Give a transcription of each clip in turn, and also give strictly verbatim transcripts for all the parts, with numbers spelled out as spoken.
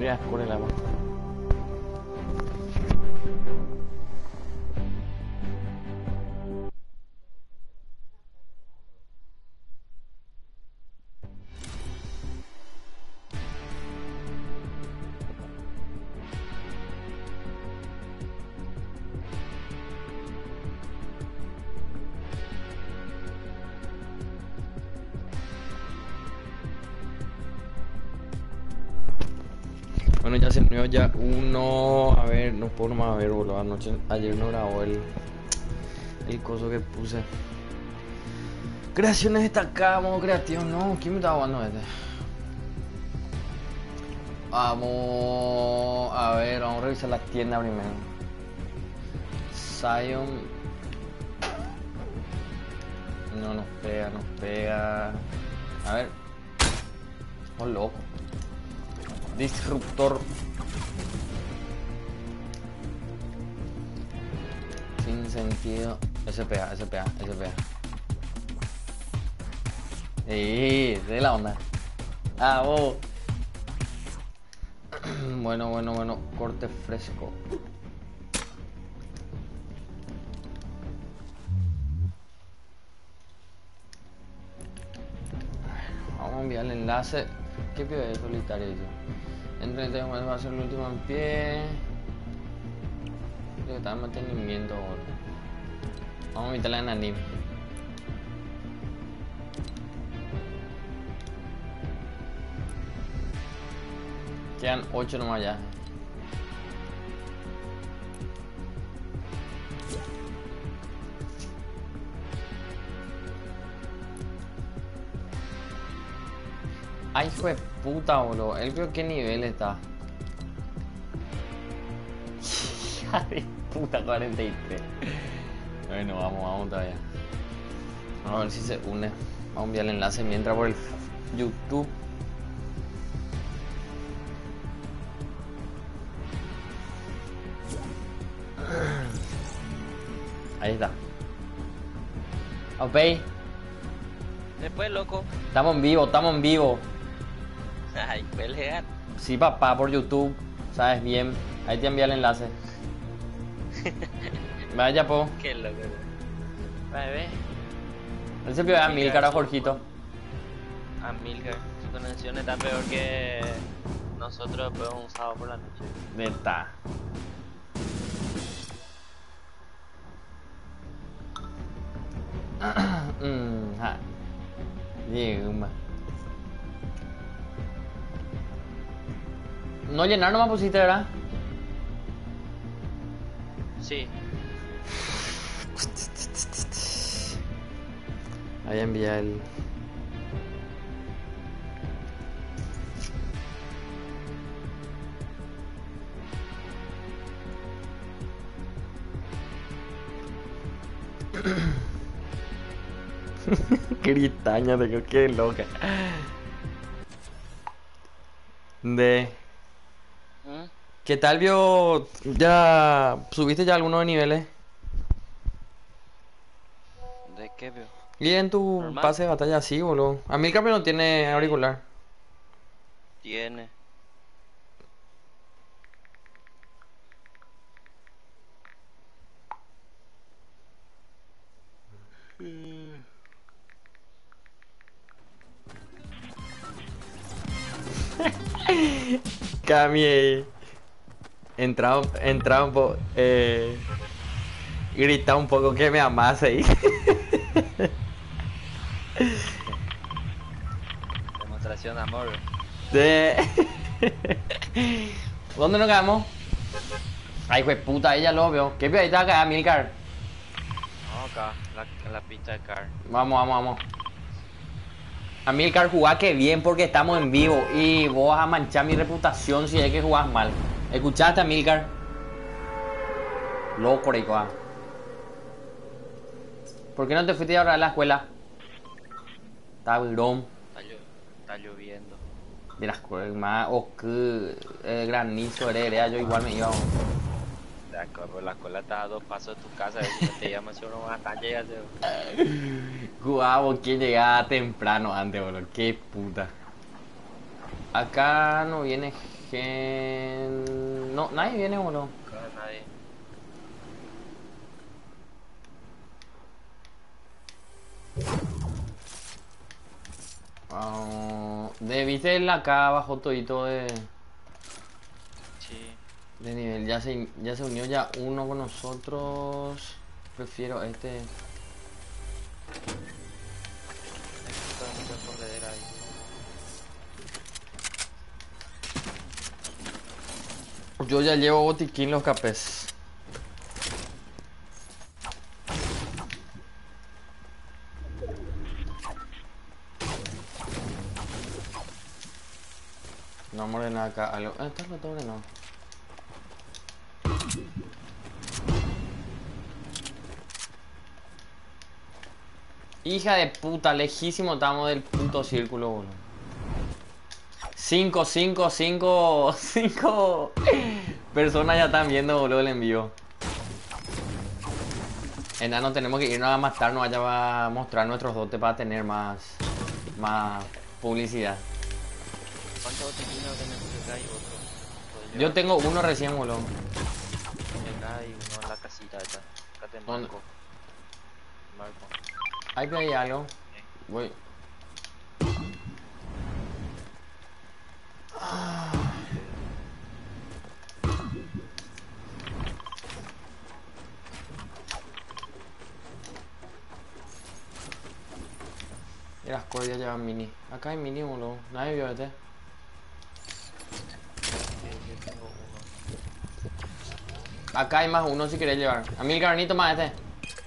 Qué asco el agua. Bueno, ya se unió ya uno. A ver, no puedo más ver, boludo. Anoche, ayer no grabó el, el coso que puse. Creaciones destacadas, modo creativo. No, ¿quién me estaba jugando este? Vamos a ver, vamos a revisar la tienda primero. Zion. No nos pega, nos pega. A ver. Oh, loco. Disruptor. Sin sentido. S P A, S P A, S P A. ¡Eh! De la onda. Ah, vos. Bueno, bueno, bueno. Corte fresco. Vamos a enviar el enlace. ¿Qué pide de solitario? En treinta y uno va a ser el último en pie. Creo que está en mantenimiento ahora. Vamos a meterla en anime. Quedan ocho nomás ya. Ay, hijo de puta, boludo. Él veo qué nivel está. Hija de puta, cuarenta y tres. Bueno, vamos, vamos todavía. Vamos a ver si se une. Vamos a enviar el enlace mientras por el YouTube. Ahí está. Ok. Después, loco. Estamos en vivo, estamos en vivo. Ay, pelear. Sí, papá, por YouTube. Sabes bien. Ahí te envía el enlace. Vaya, po. Qué loco. Bebé. Él se pide a Milcar a Jorgito. A Milcar. Su conexión está peor que nosotros después de un sábado por la noche. Neta. mm, ja. Yuma. No llenar nomás pusiste, ¿verdad? Sí. Ahí envía el... Qué gritaña, tengo que loca. De... ¿Mm? ¿Qué tal, vio? ¿Ya subiste ya algunos niveles? ¿De qué veo? Y en tu Normal. pase de batalla sí, boludo. A mí el cambio no tiene auricular. Tiene. Cami entraba, entraba un poco, eh, gritaba un poco que me amase ahí. Demostración de amor. De... ¿Dónde nos quedamos? Ay, hijo de puta, ella lo veo. ¿Qué veo? Ahí está acá, Milcar. Vamos acá, la, la pista de car. Vamos, vamos, vamos. A Milcar, jugá que bien porque estamos en vivo y vos vas a manchar mi reputación si es que jugás mal. ¿Escuchaste a Milcar? Loco, rico. ¿Por qué no te fuiste ahora a la escuela? Está virón. Está, llo está lloviendo. De la escuela, más o que eh, granizo heredera, yo igual me iba. De acuerdo, la escuela está a dos pasos de tu casa. A ver si te llamas si uno más tan llega. Jugaba quien llegaba temprano antes, boludo. Qué puta. Acá no viene Gen... No, nadie viene, boludo. No, nadie. Ah, de, ¿viste el acá abajo todito de, Sí. de nivel? Ya se, ya se unió ya uno con nosotros. Prefiero este. Esto es mucha corredera ahí. Yo ya llevo botiquín los capes. No muere nada acá. Algo. Ah, está roto, no. Hija de puta, lejísimo estamos del puto círculo, boludo. Cinco, cinco, cinco, cinco personas ya están viendo, boludo, el envío. Enano, tenemos que irnos a matar, nos vaya a mostrar nuestros dotes para tener más, más publicidad. ¿Cuántos botiquinos tenemos acá y otro? ¿Puedo Yo llevar? tengo uno recién, boludo. Acá hay uno en la casita esta. Acá te ¿Dónde? marco. Marco. Ahí hay algo. Voy. Y las cordias llevan mini. Acá hay mini, boludo. Nadie vio este. Sí, yo tengo uno. Acá hay más uno si querés llevar. A mí el carnito más este.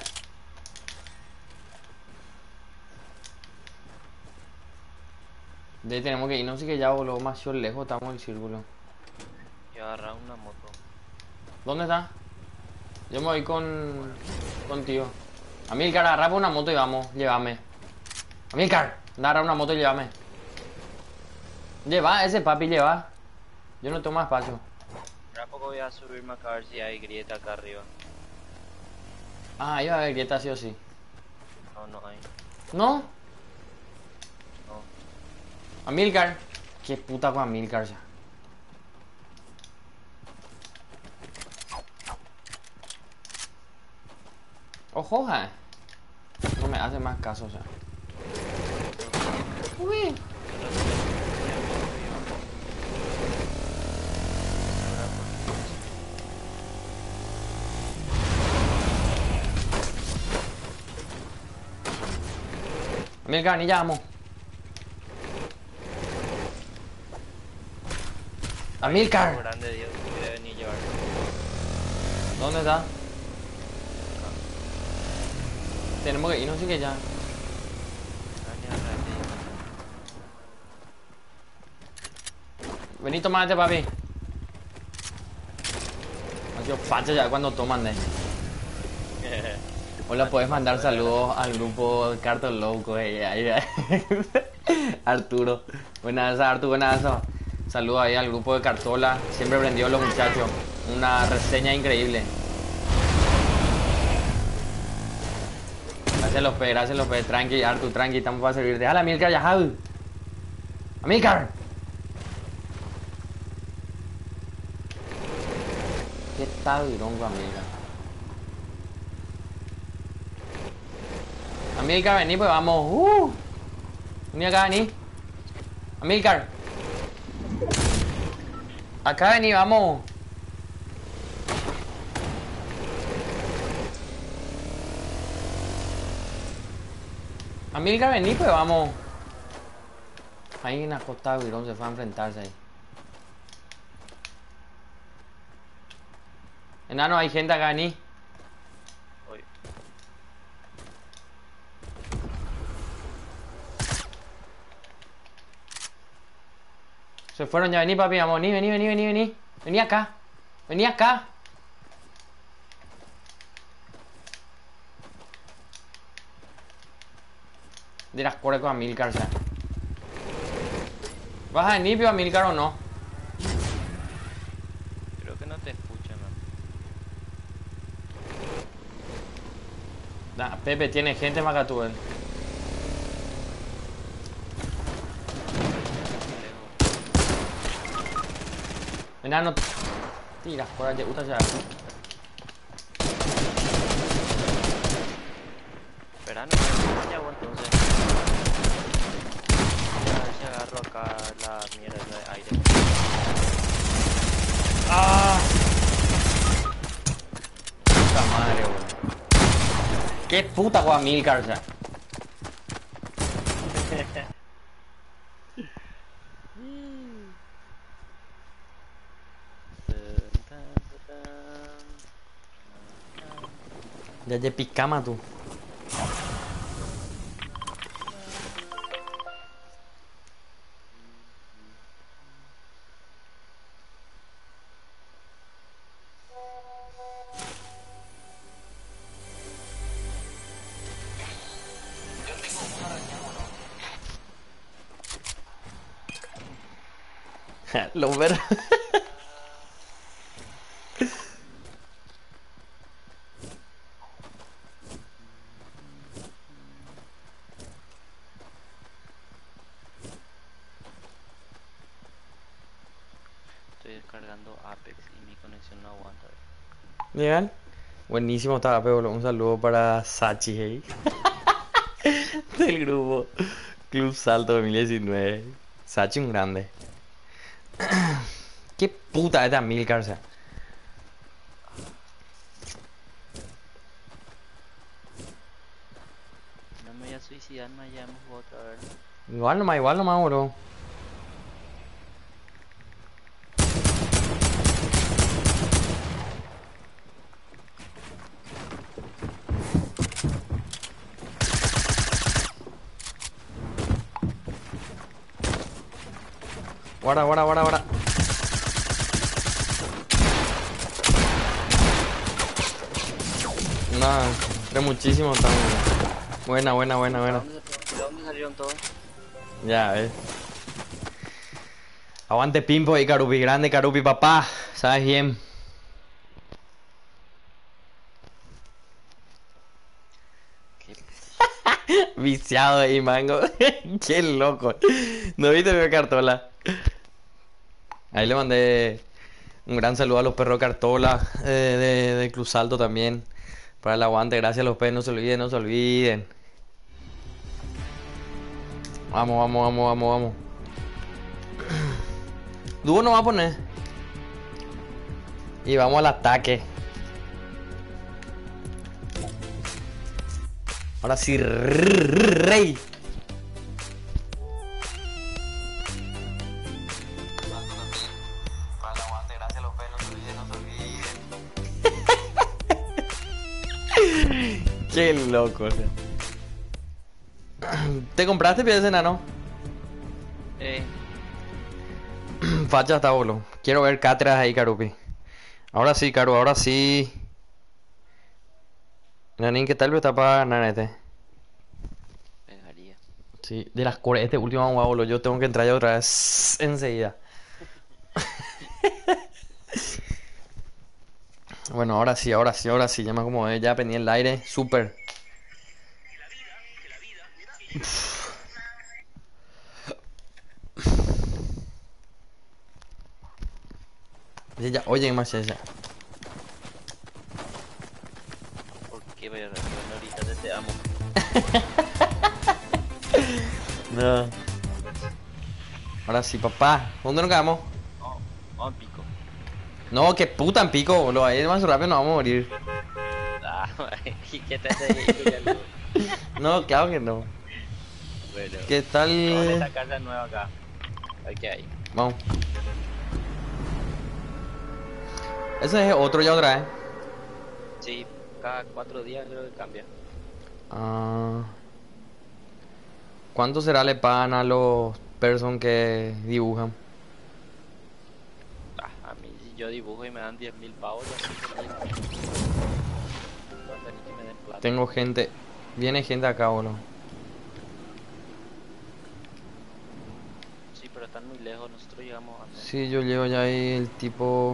De ahí tenemos que irnos, así que ya, boludo, más lejos estamos en el círculo. Yo agarrar una moto. ¿Dónde está? Yo me voy con... contigo. Amilcar, agarra por una moto y vamos, llévame. Amilcar, agarra una moto y llévame. Lleva, ese papi, lleva. Yo no tengo más espacio. Ahora poco voy a subirme acá a ver si hay grieta acá arriba. Ah, ahí va a haber grieta sí o sí. No, no hay. ¿No? No. Amilcar. Qué puta con Amilcar ya. Ojo, ja. No me hace más caso, o sea. Uy. Amilcar, ni llamo. Amilcar. Por grande Dios quiere venir a llevar. ¿Dónde está? Tenemos que irnos, sí que ya. Vení, toma este, papi. Ha sido facha ya cuando toman, eh. Hola, puedes mandar saludos al grupo Cartol Loco, eh. Ahí, ahí. Arturo. Buenas, Arturo, buenas. Saludos ahí al grupo de Cartola. Siempre prendió los muchachos. Una reseña increíble. Gracias, López, gracias, López. Tranqui, Artu, tranqui, estamos para servirte. ¡Hala, Amilcar, ya! ¡Amilcar! ¿Qué tal, Virongo, Amilcar? Amilcar, vení, pues vamos. ¡Uh! Vení acá, vení. Amilcar. Acá vení, vamos. Amilcar, vení, pues vamos. Ahí en la costa de Virón se fue a enfrentarse ahí. Enano, hay gente acá, vení. Voy. Se fueron ya, vení, papi, vamos, vení, vení, vení, vení, vení. Vení acá. Vení acá. De las corre con Amilcar, ya. ¿Vas a venir, pio, Amilcar, o no? Creo que no te escuchan, man. Nah, Pepe tiene gente más que tú, él. Enano. Tira, por allá, uta ya. Espera, no me ya, entonces. A ver si agarro acá la mierda de aire. ¡Ah! Puta madre, weón. ¡Qué puta Guamilcar, ya! Ya te picama tú. Los ver. Estoy descargando Apex y mi conexión no aguanta. Legal. Buenísimo estaba, pero un saludo para Sachi ahí. Del grupo Club Salto dos mil diecinueve. Sachi un grande. Qué puta es de Amilcar, o sea. No me voy a suicidar, no hayamos otra vez. Igual nomás, igual nomás, bro. Guarda, guarda, guarda, guarda. No, entre muchísimo estamos. Buena, buena, buena, buena. ¿De dónde, de dónde salieron todos? Ya, ves. Aguante Pimpo y Carupi, grande Carupi, papá. Sabes bien. ¿Qué? Viciado ahí, mango. Qué loco. ¿No viste mi cartola? Ahí le mandé un gran saludo a los perros cartola eh, de, de Club Salto también. Para el aguante, gracias a los perros, no se olviden, no se olviden. Vamos, vamos, vamos, vamos, vamos. Dúo no va a poner. Y vamos al ataque. Ahora sí, rey. Para el aguante, gracias a los pelos, no se olviden, no se olviden. Qué loco, o sea. ¿Te compraste pies de enano? Eh, Facha está bolo. Quiero ver cátedras ahí, Carupi. Ahora sí, Caru, ahora sí. Nanín, ¿qué tal está para ganar este? pegaría. Sí, de las core, este último vamos a bolo. Yo tengo que entrar ya otra vez enseguida. Bueno, ahora sí, ahora sí, ahora sí. Ya me acomodé, ya prendí el aire. Súper. Ya, ya, oye, más ya. ¿Por qué voy a bueno, ahorita te, te amo? No. Ahora sí, papá. ¿Dónde nos quedamos? Oh, oh, pico. No, que puta en pico, boludo. Ahí más rápido nos vamos a morir. Ah, ¿y qué te hace? No, claro que no. Bueno, ¿Qué tal? vamos a esta casa nueva acá. A ver qué hay. Vamos. Ese es otro ya otra vez. Sí, cada cuatro días creo que cambia. Ah, ¿cuánto será le pagan a los person que dibujan? Ah, a mí si yo dibujo y me dan diez mil pavos, ya estoy feliz. No hasta ni que me den plata. Tengo gente. Viene gente acá, boludo. Sí, pero están muy lejos, nosotros llegamos antes. Sí, yo llego ya ahí el tipo.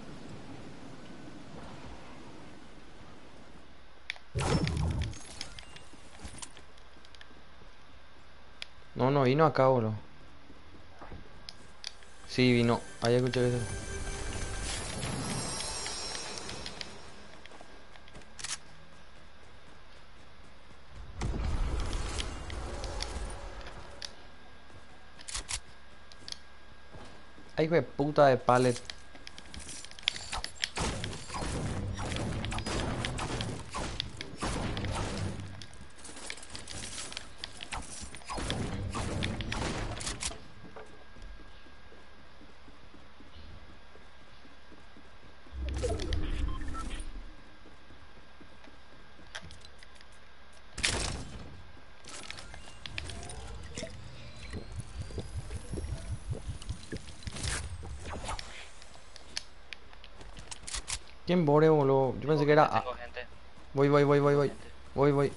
No, no vino acá, boludo. Sí, vino. Ahí escuché eso. Ay, hijo de puta de pallet. ¿Quién bore, boludo? Yo pensé que era... ah, Tengo gente. voy, voy, voy, voy, Tengo voy. gente. Voy, voy.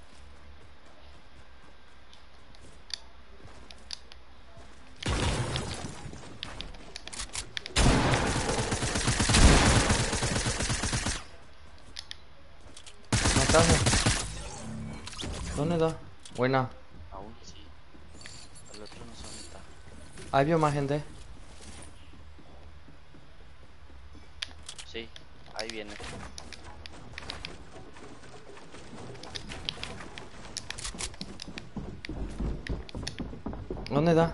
Matazo. ¿Dónde está? Buena. Aún sí. El otro no sé dónde está. Ahí vio más gente. Sí, ahí viene. ¿Dónde está?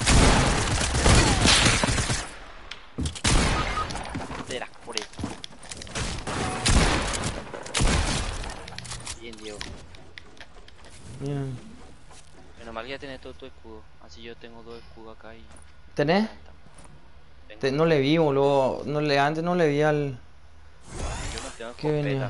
Será por ahí. Bien, Diego. Bien. Menos mal que ya tenés todo tu escudo. Así yo tengo dos escudos acá y... ¿Tenés? Tengo. Te- no le vi, boludo. No le, antes no le vi al... Yo no tengo ¿Qué venía? escopeta.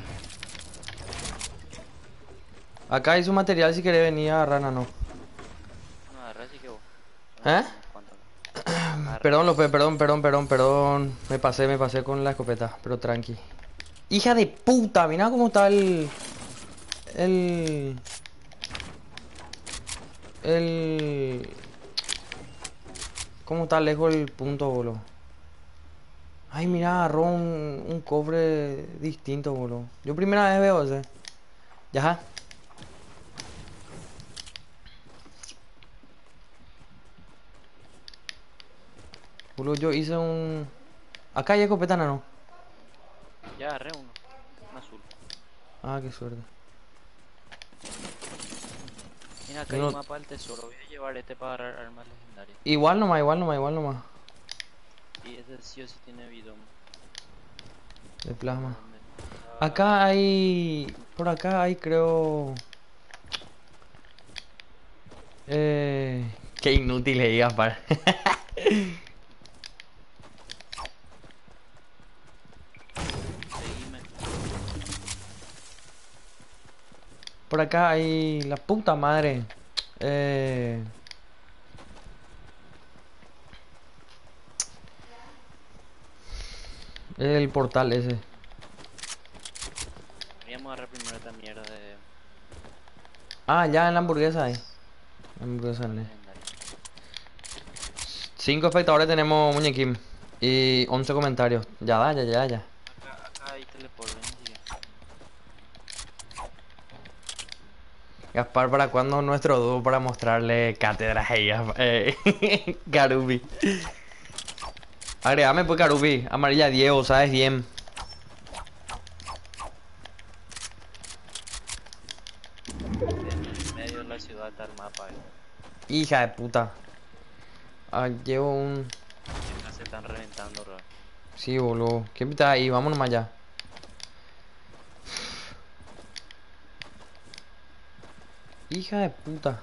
Acá hay su material si querés venir a agarrar, no. No, agarra así que vos. ¿Eh? Unos cuantos. Agarra. Perdón, López, perdón, perdón, perdón, perdón. Me pasé, me pasé con la escopeta, pero tranqui. Hija de puta, mira cómo está el... El... El... ¿Cómo está lejos el punto, boludo? Ay, mira, agarró un, un cobre distinto, boludo. Yo primera vez veo ese. Ya. Boludo, yo hice un... Acá hay escopeta, no. Ya agarré uno. Un azul. Ah, qué suerte. Mira, acá Yo hay un no- mapa del tesoro. Voy a llevar este para agarrar armas legendarias. Igual nomás, igual nomás, igual nomás. Y ese sí o sí tiene bidón. De plasma. ¿Dónde está? Acá hay... Por acá hay, creo... Eh... Qué inútil es Gaspar. Seguime. Por acá hay... La puta madre. Eh... El portal ese. Vamos a agarrar primero esta mierda de Ah, ya en la hamburguesa hay. La hamburguesa armas en legendarias. cinco espectadores tenemos muñequín. Y once comentarios. Ya da, ya, ya, ya. Acá, acá hay teleport, ven, sigue. Gaspar, ¿para cuándo nuestro dúo para mostrarle cátedras a ella? Eh, Garubi. Agregame pues Garubi. Amarilla Diego, sabes bien. En medio de la ciudad está el mapa. Eh. Hija de puta. Ah, llevo un... Acá se están reventando, bro. Sí, boludo. ¿Qué pita ahí? Vámonos más allá. Hija de puta.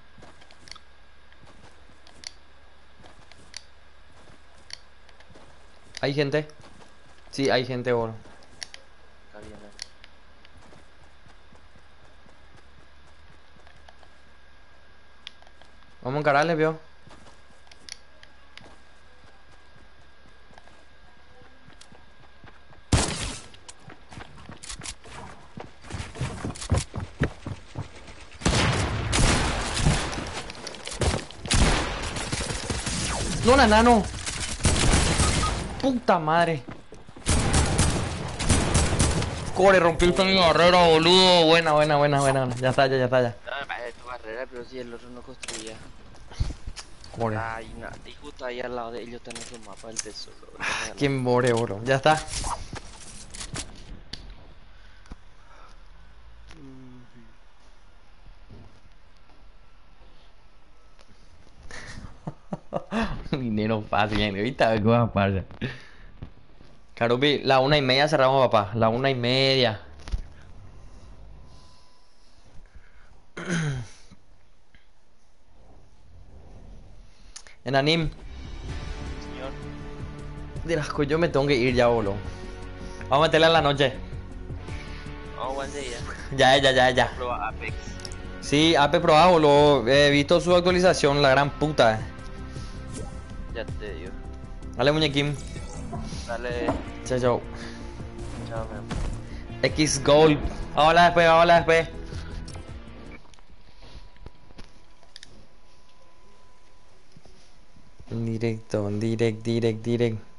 ¿Hay gente? Sí, hay gente, boludo. Acá viene. Vamos a encararle, vio. No, la nano. Puta madre. Core, rompiste mi barrera, boludo. Buena, buena, buena, buena. Ya está, ya, ya está, ya. Ah, vaya tu barrera, pero si el otro no construía. Core. Ay, no. Y justo ahí al lado de ellos están esos mapas del tesoro. Entonces, ¿Quién bore, bro? Ya está. Dinero fácil, ahorita qué va a pasar. Carupi, la una y media cerramos, papá. La una y media. En Anim, Señor, de las yo me tengo que ir ya, boludo. Vamos a meterla en la noche. vamos a enseguida. Ya, ya, ya, ya. Prueba Apex. Sí, Ape probado, boludo. He visto su actualización, la gran puta. Ya te digo. Dale, muñequín. Dale, Chao, chao. chao, mi amor. X Gold. Hola después, hola después. Directo, direct, direct, direct.